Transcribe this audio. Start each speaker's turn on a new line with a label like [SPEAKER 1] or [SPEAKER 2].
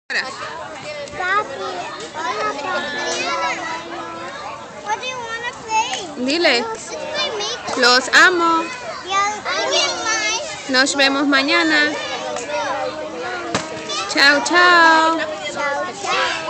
[SPEAKER 1] Papi, hola papi. What do you wanna play?
[SPEAKER 2] Dile,
[SPEAKER 1] It's my makeup.
[SPEAKER 2] los amo.
[SPEAKER 1] Yeah, I get mine.
[SPEAKER 2] Nos vemos mañana. Chao, chao.
[SPEAKER 1] Chao, chao.